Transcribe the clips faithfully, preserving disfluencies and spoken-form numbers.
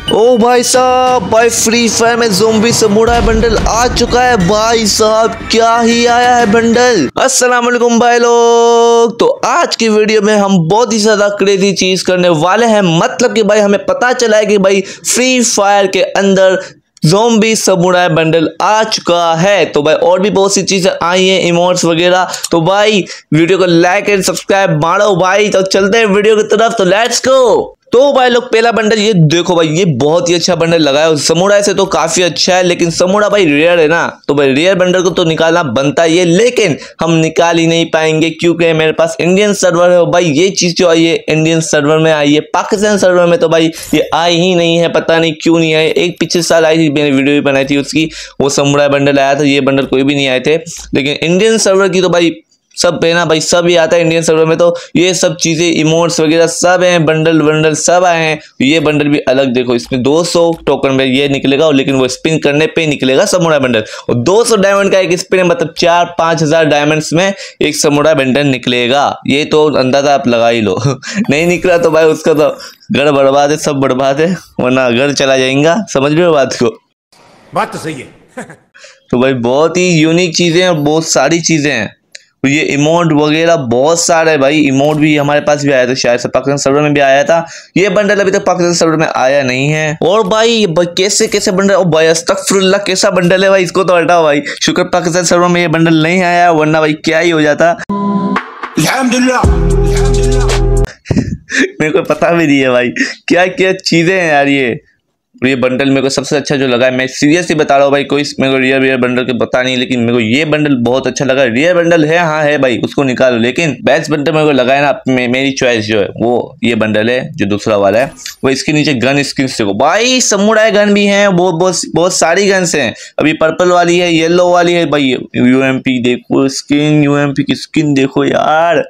ओ भाई साहब, भाई फ्री फायर में ज़ोंबी समुराई बंडल आ चुका है भाई साहब, क्या ही आया है बंडल। अस्सलाम वालेकुम भाई लोग। तो आज की वीडियो में हम बहुत ही ज्यादा क्रेजी चीज करने वाले हैं। मतलब कि भाई हमें पता चला है कि भाई फ्री फायर के अंदर ज़ोंबी समुराई बंडल आ चुका है। तो भाई और भी बहुत सी चीजें आई हैं, इमोट्स वगैरह। तो भाई वीडियो को लाइक एंड सब्सक्राइब मारो भाई। तो चलते हैं वीडियो की तरफ, तो लेट्स गो। तो भाई लोग पहला बंडल ये देखो भाई, ये बहुत ही अच्छा बंडल लगा है। समुराई से तो काफी अच्छा है, लेकिन समुराई भाई रेयर है ना, तो भाई रेयर बंडल को तो निकालना बनता ही है, लेकिन हम निकाल ही नहीं पाएंगे क्योंकि मेरे पास इंडियन सर्वर है। भाई ये चीज जो आई है इंडियन सर्वर में आई है, पाकिस्तान सर्वर में तो भाई ये आई ही नहीं है, पता नहीं क्यों नहीं आई। एक पिछले साल आई थी, मैंने वीडियो भी बनाई थी उसकी, वो समुराई बंडल आया था, ये बंडल कोई भी नहीं आए थे। लेकिन इंडियन सर्वर की तो भाई सब है ना भाई, सब ही आता है इंडियन सर्वर में। तो ये सब चीजें इमोट्स वगैरह सब हैं, बंडल बंडल सब आए हैं। ये बंडल भी अलग देखो, इसमें दो सौ टोकन में ये निकलेगा, और लेकिन वो स्पिन करने पे ही निकलेगा समुराई बंडल। और दो सौ डायमंड का एक स्पिन है, मतलब चार पांच हजार डायमंड्स में एक समुराई बंडल निकलेगा। ये तो अंदाजा आप लगा ही लो। नहीं निकला तो भाई उसका तो घर बर्बाद है, सब बर्बाद है, वरना घर चला जाएगा। समझ रहे हो बात को? बात तो सही है। तो भाई बहुत ही यूनिक चीजें और बहुत सारी चीजें हैं। तो ये इमोट वगैरह बहुत सारे है भाई। इमोट भी हमारे पास भी आया था, शायद से पाकिस्तान सर्वर में भी आया था। ये बंडल अभी तक पाकिस्तान सर्वर में आया नहीं है। और भाई, भाई कैसे कैसे बंडल, ओ भाई अस्तगफुरुल्लाह, कैसा बंडल है भाई, इसको तो हटाओ भाई। शुक्र पाकिस्तान सर्वर में ये बंडल नहीं आया, वरना भाई क्या ही हो जाता। मेरे को पता भी नहीं है भाई क्या क्या चीजें हैं यार। ये ये बंडल मेरे को सबसे अच्छा जो लगा है, मैं सीरियसली बता रहा हूँ भाई, कोई मेरे को रियर रियर बंडल के पता नहीं, लेकिन मेरे को ये बंडल बहुत अच्छा लगा। रियर बंडल है, हाँ है भाई, उसको निकालो, लेकिन बेस्ट बंडल मेरे को लगा है ना, मे, मेरी चॉइस जो है वो ये बंडल है, जो दूसरा वाला है। वो इसके नीचे गन स्किन देखो भाई, समुराई गन भी है, बहुत बहुत बहुत सारी गन्स हैं। अभी पर्पल वाली है, येलो वाली है भाई, यूएमपी देखो स्किन, यूएमपी की स्किन देखो यार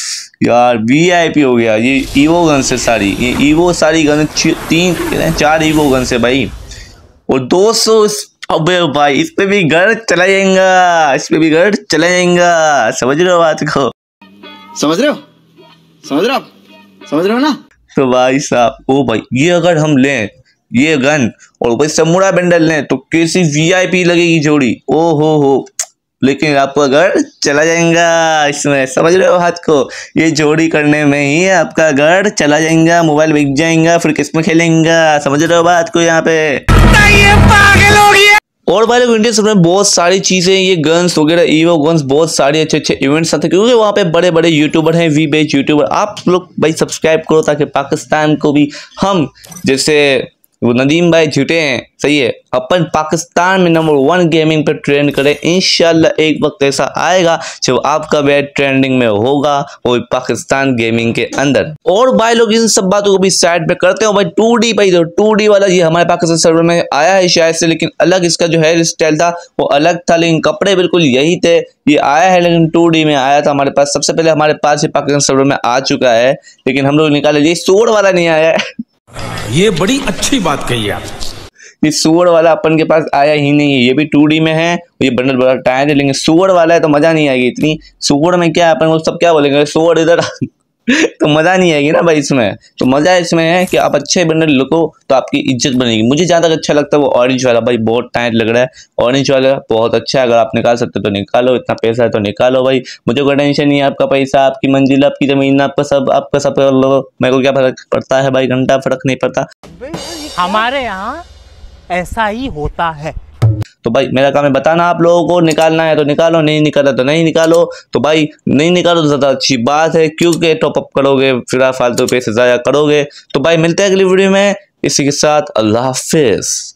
यार वीआईपी हो गया। ये ईवो गन से सारी, ये ईवो सारी गन, तीन चार ईवो गन से भाई, और दो सौ। अबे भाई इस पे भी घर चला जाएगा, इस पे भी घर चला जाएगा। समझ रहे हो बात को? समझ रहे हो समझ रहे हो आप समझ रहे हो ना? तो भाई साहब, ओ भाई ये अगर हम लें ये गन और भाई समुराई बंडल लें तो कैसी वीआईपी लगेगी जोड़ी, ओ हो हो। लेकिन आपका घर चला जाएगा इसमें, समझ रहे हो हाथ को? ये जोड़ी करने में ही आपका घर चला जाएगा, मोबाइल बिक जाएगा, फिर किसमें खेलेंगा? समझ रहे हो बात को यहाँ पे? ये पागल हो गया। और भाई लोग इंडियन सर्वर में बहुत सारी चीजें, ये गन्स वगैरह, ईवो गन्स, बहुत सारे अच्छे अच्छे इवेंट्स आते हैं, क्योंकि वहाँ पे बड़े बड़े यूट्यूबर हैं, वी बेच यूट्यूबर। आप लोग भाई सब्सक्राइब करो ताकि पाकिस्तान को भी हम, जैसे वो नदीम भाई झूठे हैं, सही है, अपन पाकिस्तान में नंबर वन गेमिंग पे ट्रेंड करें। इंशाल्लाह एक वक्त ऐसा आएगा जब आपका बैट ट्रेंडिंग में होगा, वो पाकिस्तान गेमिंग के अंदर। और भाई लोग इन सब बातों को भी साइड पे करते हो भाई। टू डी भाई, तो टू डी वाला ये हमारे पाकिस्तान सर्वर में आया है शायद से, लेकिन अलग इसका जो हेयर स्टाइल था वो अलग था, लेकिन कपड़े बिल्कुल यही थे। ये आया है लेकिन टू डी में आया था हमारे पास। सबसे पहले हमारे पास ये पाकिस्तान सर्वर में आ चुका है, लेकिन हम लोग निकाले, ये सूअर वाला नहीं आया है। ये बड़ी अच्छी बात कही आप। ये सूअर वाला अपन के पास आया ही नहीं है। ये भी टू डी में है, ये बंडल बड़ा टायर है, लेकिन सूअर वाला है तो मजा नहीं आएगी इतनी। सूअर में क्या अपन वो सब क्या बोलेंगे, सूअर इधर तो मजा नहीं आएगी ना भाई इसमें। तो मजा इसमें है कि आप अच्छे बंडल लुको तो आपकी इज्जत बनेगी। मुझे ज्यादा अच्छा लगता है वो ऑरेंज वाला भाई, बहुत टाइट लग रहा है ऑरेंज वाला, बहुत अच्छा है। अगर आप निकाल सकते तो निकालो, इतना पैसा है तो निकालो भाई। मुझे कोई टेंशन नहीं है, आपका पैसा, आपकी मंजिल, आपकी जमीन, आपका सब, आपका सब कर लो, मेरे को क्या फर्क पड़ता है भाई, घंटा फर्क नहीं पड़ता। हमारे यहाँ ऐसा ही होता है। तो भाई मेरा काम है बताना आप लोगों को, निकालना है तो निकालो, नहीं निकाला तो नहीं निकालो। तो भाई नहीं निकालो तो ज़्यादा अच्छी बात है, क्योंकि टॉप अप करोगे फिर फालतू पैसे ज़ाया करोगे। तो भाई मिलते हैं अगली वीडियो में, इसी के साथ अल्लाह हाफिज़।